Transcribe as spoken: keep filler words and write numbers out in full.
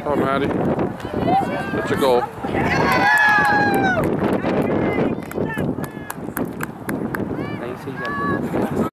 Oh, Maddie. That's a goal. नहीं सही चल रहा है।